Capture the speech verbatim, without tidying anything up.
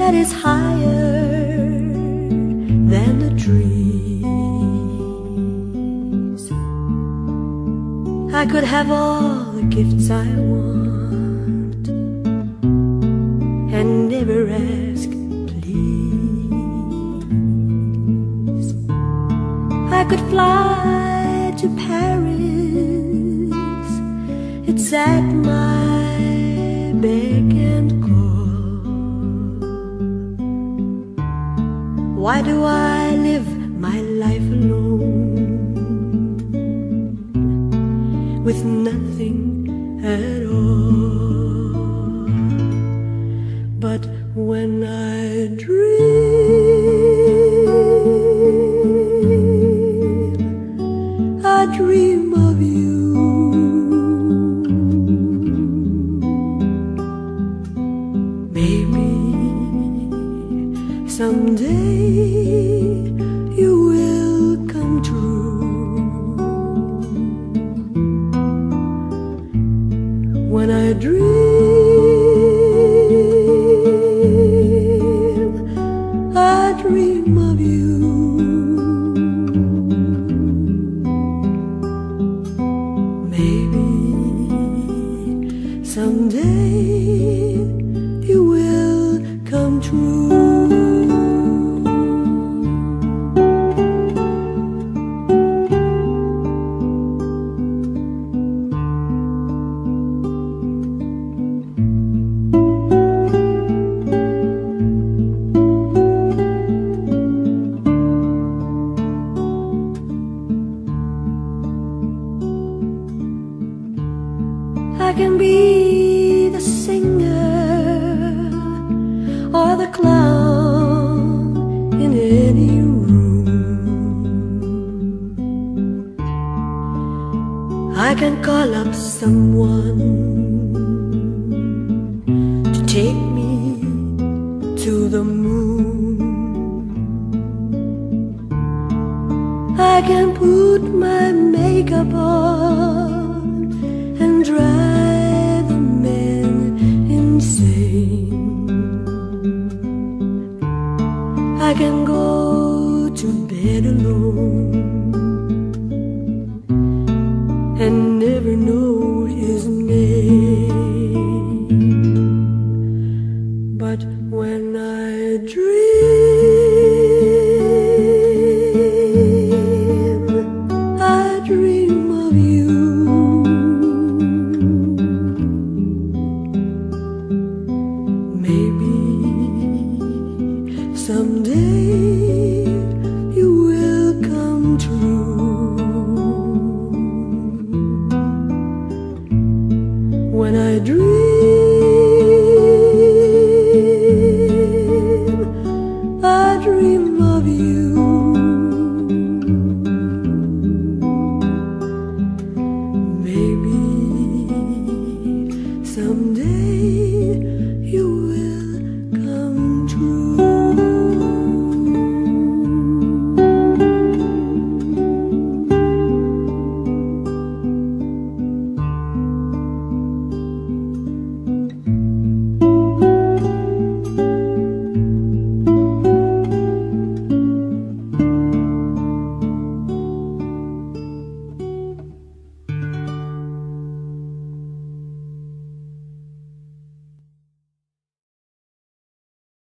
that is higher than the trees. I could have all the gifts I want and never ask please. I could fly to Paris, it's at my beck and call. Why do I live my life alone with nothing at all? But when I dream, I dream of you. Maybe someday you will come true. When I dream, I dream of you. Maybe someday you will come true. I can be the singer or the clown in any room. I can call up someone to take me to the moon. I can put my makeup on and drive the men insane. I can go to bed alone and never know his name. But when I dream, I dream of you. Maybe someday